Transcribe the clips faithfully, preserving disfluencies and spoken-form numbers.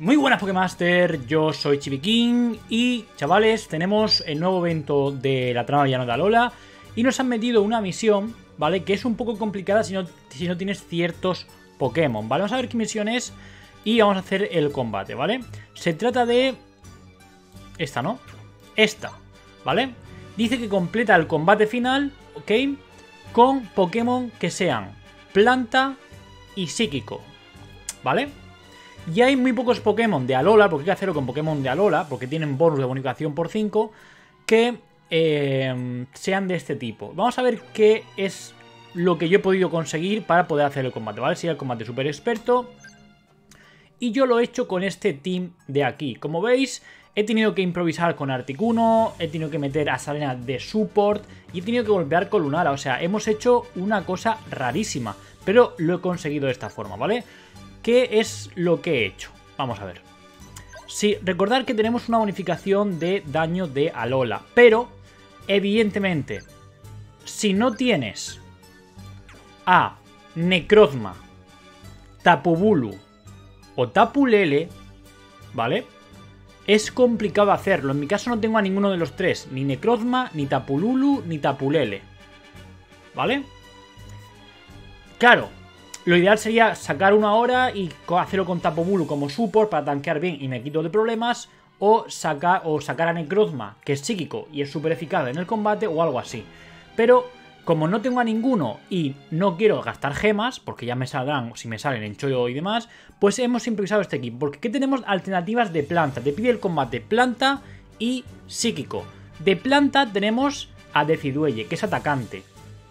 Muy buenas Pokémaster, yo soy Chibiking y chavales, tenemos el nuevo evento de la trama villana de Alola y nos han metido una misión, ¿vale? Que es un poco complicada si no, si no tienes ciertos Pokémon, ¿vale? Vamos a ver qué misión es y vamos a hacer el combate, ¿vale? Se trata de... esta, ¿no? Esta, ¿vale? Dice que completa el combate final, ¿ok? Con Pokémon que sean planta y psíquico, ¿vale? Y hay muy pocos Pokémon de Alola, porque hay que hacerlo con Pokémon de Alola, porque tienen bonus de bonificación por cinco, que eh, sean de este tipo. Vamos a ver qué es lo que yo he podido conseguir para poder hacer el combate, ¿vale? Sería el combate super experto. Y yo lo he hecho con este team de aquí. Como veis, he tenido que improvisar con Articuno, he tenido que meter a Serena de support y he tenido que golpear con Lunala. O sea, hemos hecho una cosa rarísima, pero lo he conseguido de esta forma, ¿vale? ¿Qué es lo que he hecho? Vamos a ver. Sí, recordar que tenemos una bonificación de daño de Alola, pero evidentemente, si no tienes a Necrozma, Tapu Bulu o Tapu Lele, ¿vale? Es complicado hacerlo. En mi caso no tengo a ninguno de los tres, ni Necrozma, ni Tapu Lulu, ni Tapu Lele, ¿vale? Claro. Lo ideal sería sacar una hora y hacerlo con Tapu Bulu como support para tanquear bien y me quito de problemas. O sacar, o sacar a Necrozma, que es psíquico y es súper eficaz en el combate o algo así. Pero como no tengo a ninguno y no quiero gastar gemas, porque ya me saldrán, si me salen en chollo y demás, pues hemos improvisado este equipo. Porque ¿qué tenemos? Alternativas de planta. Te pide el combate planta y psíquico. De planta tenemos a Decidueye, que es atacante.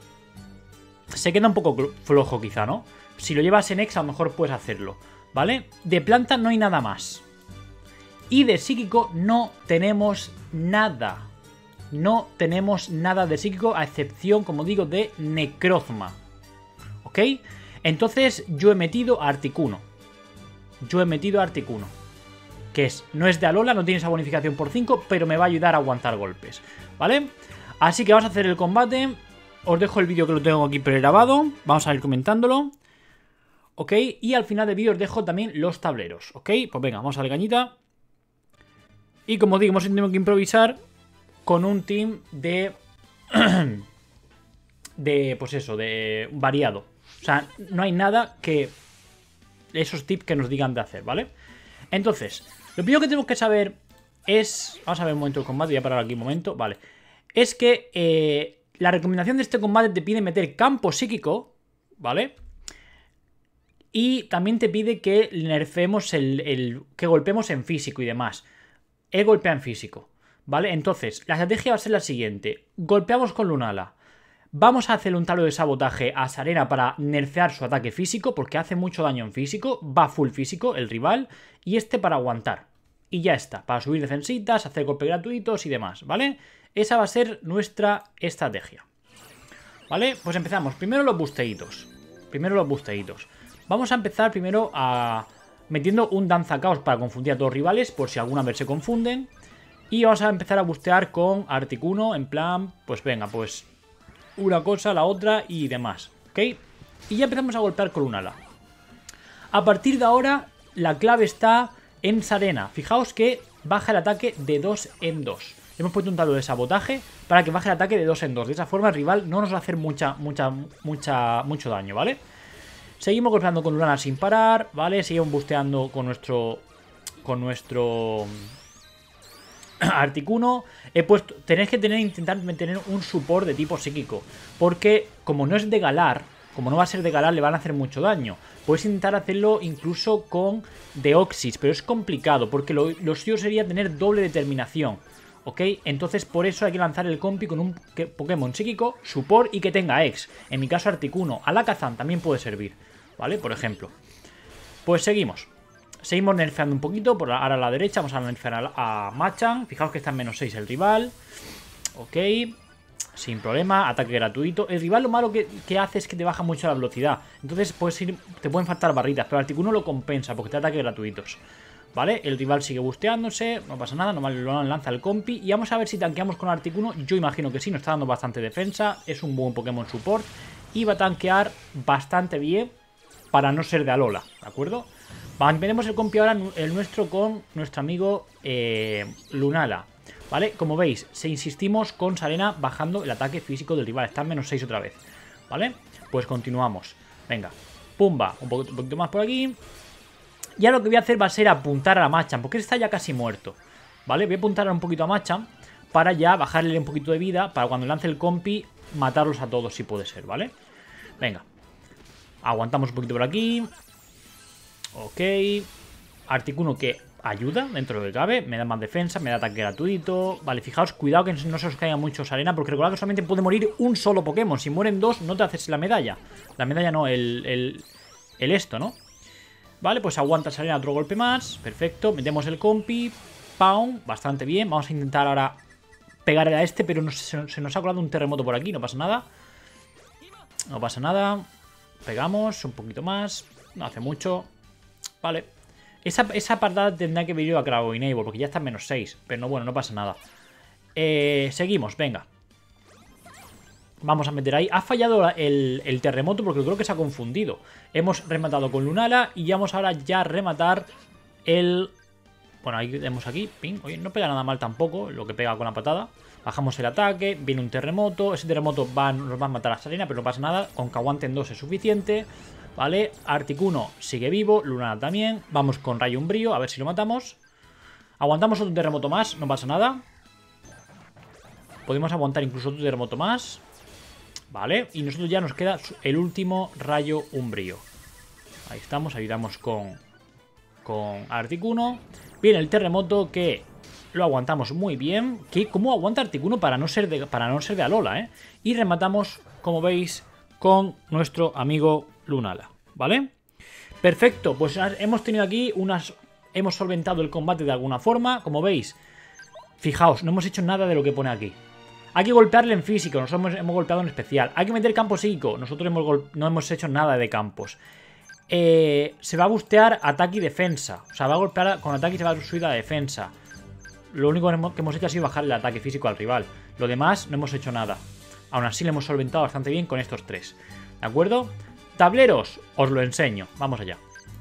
Se queda un poco flojo quizá, ¿no? Si lo llevas en X a lo mejor puedes hacerlo, ¿vale? De planta no hay nada más. Y de psíquico no tenemos nada. No tenemos nada de psíquico a excepción, como digo, de Necrozma. ¿Ok? Entonces yo he metido a Articuno. Yo he metido a Articuno. Que es, no es de Alola, no tiene esa bonificación por cinco, pero me va a ayudar a aguantar golpes, ¿vale? Así que vamos a hacer el combate. Os dejo el vídeo que lo tengo aquí pregrabado. Vamos a ir comentándolo. ¿Ok? Y al final del vídeo os dejo también los tableros. ¿Ok? Pues venga, vamos a la cañita. Y como digo, hemos tenido que improvisar con un team de... de, pues eso, de variado. O sea, no hay nada que... esos tips que nos digan de hacer, ¿vale? Entonces, lo primero que tenemos que saber es... Vamos a ver un momento el combate, voy a parar aquí un momento. Vale. Es que... Eh, la recomendación de este combate te pide meter campo psíquico, ¿vale? Y también te pide que nerfemos el, el... que golpeemos en físico y demás. He golpeado en físico, ¿vale? Entonces, la estrategia va a ser la siguiente. Golpeamos con Lunala. Vamos a hacer un talo de sabotaje a Serena para nerfear su ataque físico, porque hace mucho daño en físico. Va full físico el rival. Y este para aguantar. Y ya está, para subir defensitas, hacer golpes gratuitos y demás, ¿vale? Esa va a ser nuestra estrategia. ¿Vale? Pues empezamos. Primero los busteitos. Primero los busteitos. Vamos a empezar primero a... metiendo un danzacaos para confundir a todos los rivales, por si alguna vez se confunden. Y vamos a empezar a bustear con Articuno, en plan, pues venga, pues una cosa, la otra y demás, ¿ok? Y ya empezamos a golpear con Lunala. A partir de ahora, la clave está en Serena. Fijaos que baja el ataque de dos en dos. Hemos puesto un talo de sabotaje para que baje el ataque de dos en dos. De esa forma el rival no nos va a hacer mucha, mucha, mucha, mucho daño, ¿vale? Seguimos golpeando con Lunala sin parar, ¿vale? Seguimos busteando con nuestro... Con nuestro... Articuno. He puesto... Tenéis que tener, intentar tener un support de tipo psíquico. Porque como no es de Galar, como no va a ser de Galar, le van a hacer mucho daño. Puedes intentar hacerlo incluso con Deoxys, pero es complicado. Porque lo, lo suyo sería tener doble determinación. ¿Ok? Entonces por eso hay que lanzar el compi con un Pokémon psíquico, support y que tenga X. En mi caso Articuno. Alakazam también puede servir, ¿vale? Por ejemplo. Pues seguimos. Seguimos nerfeando un poquito. Por ahora a la derecha vamos a nerfear a, a Machamp. Fijaos que está en menos seis el rival. Ok. Sin problema. Ataque gratuito. El rival lo malo que, que hace es que te baja mucho la velocidad. Entonces puedes ir, te pueden faltar barritas. Pero Articuno lo compensa porque te da ataques gratuitos. ¿Vale? El rival sigue busteándose, no pasa nada, nomás lo lanza el compi. Y vamos a ver si tanqueamos con Articuno. Yo imagino que sí, nos está dando bastante defensa. Es un buen Pokémon support. Y va a tanquear bastante bien para no ser de Alola, ¿de acuerdo? Mantenemos el compi ahora, el nuestro, con nuestro amigo eh, Lunala. ¿Vale? Como veis, se insistimos con Sarena bajando el ataque físico del rival. Está en menos seis otra vez. ¿Vale? Pues continuamos. Venga. Pumba. Un poquito, un poquito más por aquí. Ya lo que voy a hacer va a ser apuntar a la Machamp, porque está ya casi muerto. ¿Vale? Voy a apuntar un poquito a Machamp para ya bajarle un poquito de vida, para cuando lance el compi matarlos a todos si puede ser, ¿vale? Venga. Aguantamos un poquito por aquí. Ok. Articuno que ayuda dentro de lo que cabe. Me da más defensa, me da ataque gratuito. Vale, fijaos, cuidado que no se os caiga mucho arena, porque recordad que solamente puede morir un solo Pokémon. Si mueren dos, no te haces la medalla. La medalla no, el, el, el esto, ¿no? Vale, pues aguanta arena otro golpe más. Perfecto, metemos el compi. Pound, bastante bien. Vamos a intentar ahora pegarle a este, pero no, se, se nos ha colado un terremoto por aquí, no pasa nada. No pasa nada. Pegamos un poquito más. No hace mucho. Vale. Esa, esa partada tendrá que venir a Cravo Enable, porque ya está en menos seis. Pero no, bueno, no pasa nada. Eh, seguimos, venga. Vamos a meter ahí. Ha fallado el, el terremoto porque creo que se ha confundido. Hemos rematado con Lunala y ya vamos ahora ya a rematar el... Bueno, ahí vemos aquí. Ping. Oye, no pega nada mal tampoco lo que pega con la patada. Bajamos el ataque, viene un terremoto. Ese terremoto va, nos va a matar a Sarena, pero no pasa nada. Con que aguanten dos es suficiente. Vale, Articuno sigue vivo, Lunala también. Vamos con Rayo Umbrío, a ver si lo matamos. Aguantamos otro terremoto más, no pasa nada. Podemos aguantar incluso otro terremoto más. Vale, y nosotros ya nos queda el último Rayo Umbrío. Ahí estamos, ayudamos con, con Articuno. Viene el terremoto que lo aguantamos muy bien. ¿Qué? ¿Cómo aguanta Articuno para no ser de, para no ser de Alola, eh? Y rematamos, como veis, con nuestro amigo Lunala, ¿vale? Perfecto, pues hemos tenido aquí unas... Hemos solventado el combate de alguna forma, como veis. Fijaos, no hemos hecho nada de lo que pone aquí. Hay que golpearle en físico, nosotros hemos, hemos golpeado en especial. Hay que meter campo psíquico, nosotros hemos no hemos hecho nada de campos. Eh, se va a bustear ataque y defensa, o sea, va a golpear con ataque y se va a subir la defensa. Lo único que hemos hecho ha sido bajar el ataque físico al rival. Lo demás no hemos hecho nada. Aún así le hemos solventado bastante bien con estos tres. ¿De acuerdo? Tableros, os lo enseño. Vamos allá.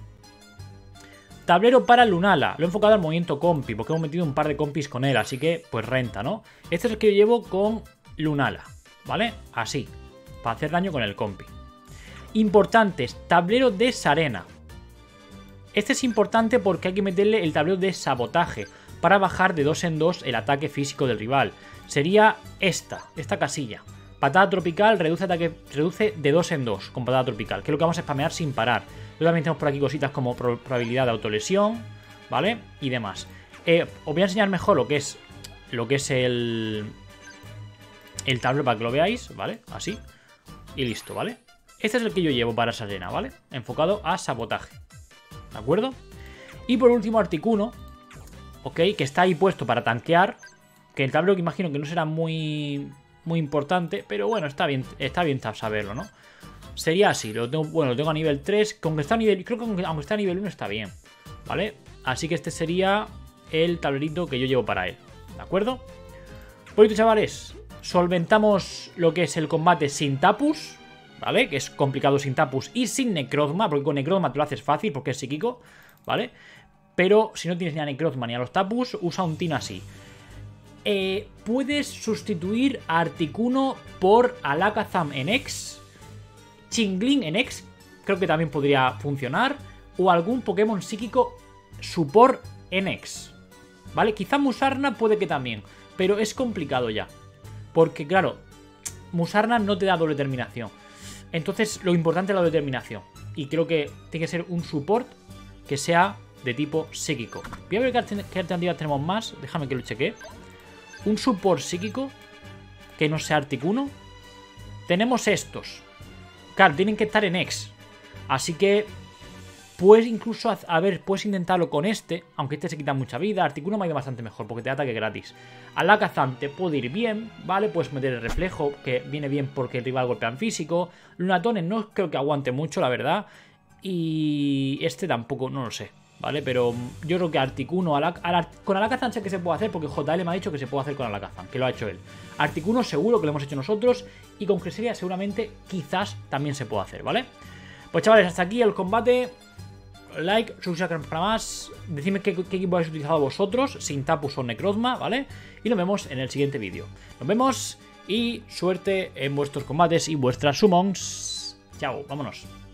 Tablero para Lunala. Lo he enfocado al movimiento compi, porque hemos metido un par de compis con él, así que pues renta, ¿no? Este es el que yo llevo con Lunala, ¿vale? Así, para hacer daño con el compi. Importantes, tablero de Sarena. Este es importante porque hay que meterle el tablero de sabotaje para bajar de dos en dos el ataque físico del rival. Sería esta, esta casilla. Patada tropical reduce ataque, reduce de dos en dos con patada tropical, que es lo que vamos a spamear sin parar. Luego también tenemos por aquí cositas como probabilidad de autolesión, ¿vale? Y demás. Eh, os voy a enseñar mejor lo que es lo que es el el tablero para que lo veáis, ¿vale? Así. Y listo, ¿vale? Este es el que yo llevo para Sarena, ¿vale? Enfocado a sabotaje. ¿De acuerdo? Y por último Articuno, ¿ok? Que está ahí puesto para tanquear. Que el tablero que imagino que no será muy... muy importante, pero bueno, está bien, está bien saberlo, ¿no? Sería así, lo tengo, bueno, lo tengo a nivel tres, con que está a nivel, creo que aunque está a nivel uno está bien, ¿vale? Así que este sería el tablerito que yo llevo para él, ¿de acuerdo? Pues chavales, solventamos lo que es el combate sin Tapus, ¿vale? Que es complicado sin Tapus y sin Necrozma, porque con Necrozma te lo haces fácil porque es psíquico, ¿vale? Pero si no tienes ni a Necrozma ni a los Tapus, usa un Tin así. Eh, puedes sustituir a Articuno por Alakazam en X, Chingling en X, creo que también podría funcionar, o algún Pokémon psíquico Support en X, ¿vale? Quizá Musarna puede que también, pero es complicado ya, porque claro, Musarna no te da doble terminación, entonces lo importante es la determinación, y creo que tiene que ser un Support que sea de tipo psíquico. Voy a ver qué alternativas tenemos más, déjame que lo chequee. Un support psíquico que no sea Articuno. Tenemos estos. Claro, tienen que estar en X. Así que puedes incluso, a ver, puedes intentarlo con este, aunque este se quita mucha vida. Articuno me ha ido bastante mejor porque te da ataque gratis. Alakazam te puede ir bien, ¿vale? Puedes meter el reflejo, que viene bien porque el rival golpea en físico. Lunatone no creo que aguante mucho, la verdad. Y este tampoco, no lo sé, ¿vale? Pero yo creo que Articuno, Alac Alac con Alakazam sé que se puede hacer porque J L me ha dicho que se puede hacer con Alakazam, que lo ha hecho él. Articuno seguro que lo hemos hecho nosotros y con Cresselia seguramente quizás también se puede hacer, ¿vale? Pues chavales, hasta aquí el combate. like, suscribiros para más. Decidme qué, qué equipo habéis utilizado vosotros, sin Tapus o Necrozma, ¿vale? Y nos vemos en el siguiente vídeo. Nos vemos y suerte en vuestros combates y vuestras summons. Chao, vámonos.